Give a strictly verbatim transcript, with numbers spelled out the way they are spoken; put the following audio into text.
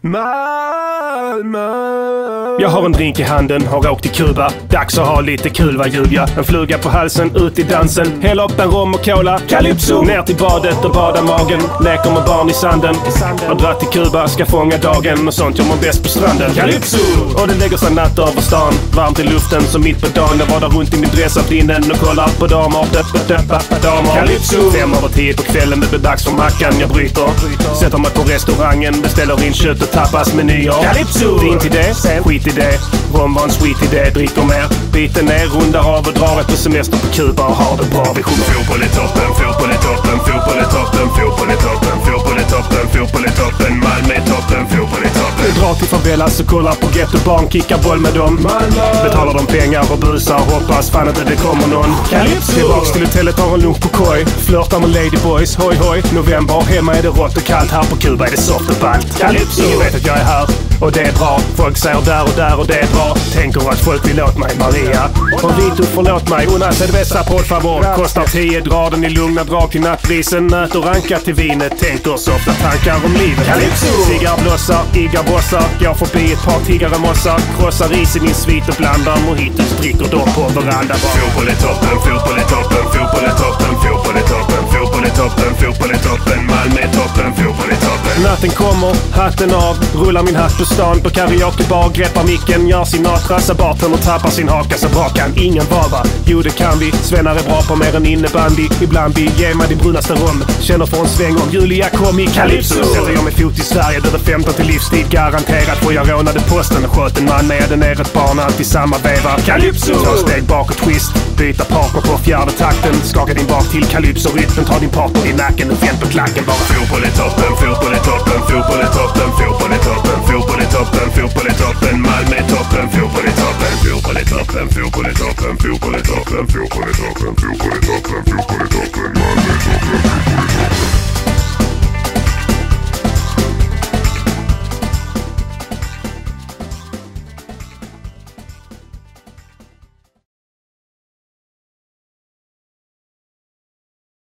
Malmö. Jag har en drink i handen, har åkt till Kuba. Dags att ha lite kul, vad Julia. En fluga på halsen, ut i dansen. Häll upp en rom och cola, Calypso. Ner till badet och bada magen. Leker med barn i sanden. Har dratt till Kuba, ska fånga dagen. Och sånt gör man bäst på stranden, Calypso. Och det lägger sig natt över stan. Varmt i luften som mitt på dagen. Jag var där runt i min dress av linnen och kollar på damer. Damer, Calypso. Fem över tio på kvällen, det blir dags för mackan. Jag bryter, sätter mig på restaurangen. Beställer in kött och tapas menyer. Calypso. Vin till det, skit i det. Rom var en sweet idé, dricker mer. Biter ner, rundar av och drar ett på semester på Kuba och har det bra. Vi sjunger fotboll i toppen, fotboll i toppen, fotboll i toppen, fotboll i toppen, fotboll i toppen, fotboll i toppen, Malmö i toppen, fotboll i toppen. Vi drar till favelas och kollar på gettobarn, kickar boll med dem. Malmö. Betalar dem pengar och busar, hoppas fan inte det kommer någon. Calypso. Tillbaks till hotellet, tar en lunch på koj. Flörtar med ladyboys, hoj hoj. November, hemma är det rått och kallt. Här på Kuba är det soft och ballt. Calypso. Ingen vet att jag är här och det är bra. Folk säger där och där och det är bra. Tänker att folk vill åt mig, Maria. Och Vito, förlåt mig, una cerveza por favor. Kostar tio, drar den i lugna drag till nattbrisen. Nöt och ranka till vinet, tänker softa tankar om livet. Calypso! Cigarrblossar, iggarbossar. Går förbi ett par tiggare mossar. Krossar is i min svit och blandar mojitos. Dricker dem på veranda. Fotboll i toppen, fotboll i toppen, fotboll i toppen, fotboll i toppen, fotboll i toppen, fotboll i toppen, Malmö i toppen, fotboll i toppen. Natten kommer, hatten av, rullar min hatt på stan på karaokebar, greppar micken, gör sin natrassa, barten och tappar sin haka, så bra kan ingen vara. Jo det kan vi, svennar är bra på mer än innebandy. Ibland vi ger mig det brunaste rum, känner för en sväng om Julia kom i Calypso. Sätter jag mig fot i Sverige, döder femton till livstid garanterat. För jag rånade posten och sköt en man med ner ett barn, alltid samma veva. Calypso! Två steg bakåt, twist, byta partner på fjärde takten. Skaka din bak till Calypso-rytmen, ta din partner i nacken och vänt på klacken bara. Fotboll i toppen, fotboll i toppen, fotboll i toppen, fotboll i toppen, fotboll i toppen, fotboll i toppen, Malmö i toppen, fotboll i toppen, fotboll i toppen, fotboll i toppen, fotboll i toppen, fotboll i toppen, fotboll i toppen, fotboll i toppen.